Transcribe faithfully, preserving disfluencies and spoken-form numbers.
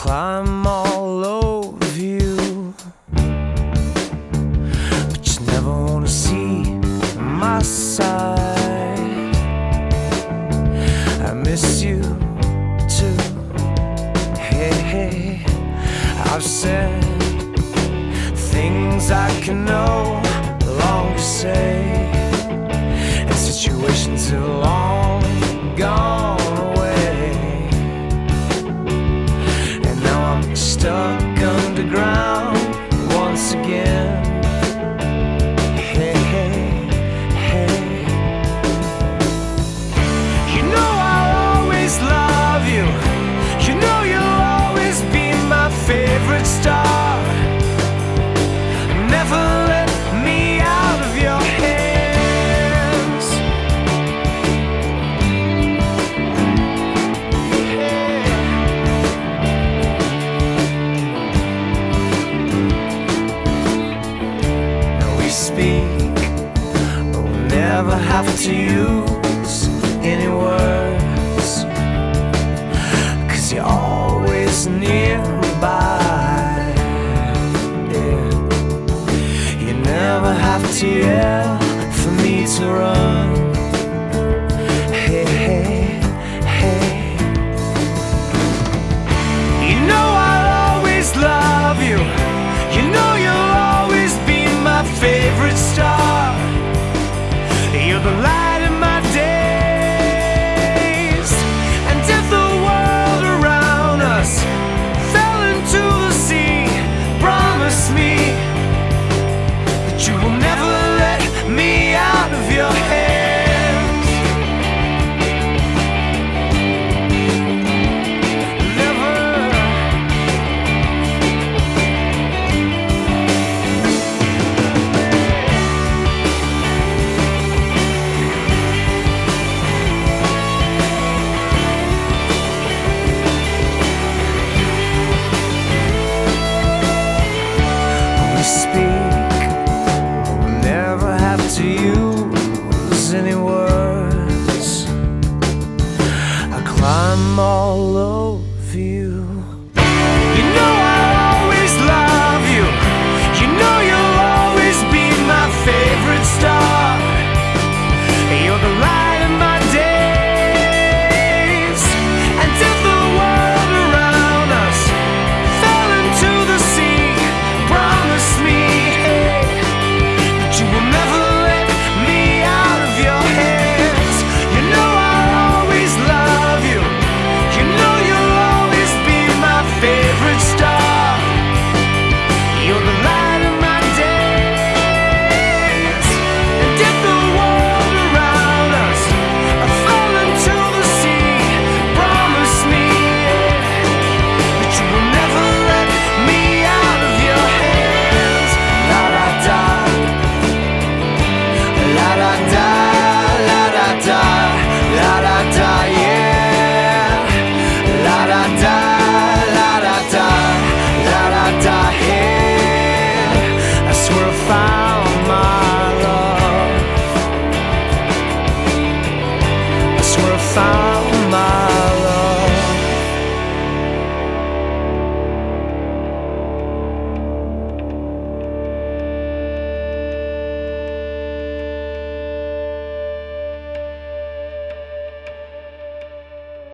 climb all over you, but you never wanna see my side. I miss you too. Hey, hey, I've said things I can no longer say, and situations have long gone away, and now I'm stuck underground once again. Hey, hey, hey, you know I'll always love you. You know you'll always be my favorite star. Never let me out of your hands. Hey. Now we speak, but we'll never have to use any words, 'cause you're always nearby. Never have to yell for me to run. Hey, hey, hey, you know I'll always love you. You know you'll always be my favorite star. You're the light in my days, and if the world around us fell into the sea, promise me you will never let me out of your hands. Never. We speak, to use any words. I climb all over you. You know I'll always love you. You know you'll always be my favorite star. You're the light in my days, and if the world around us fell into the sea, promise me, hey, that you will never found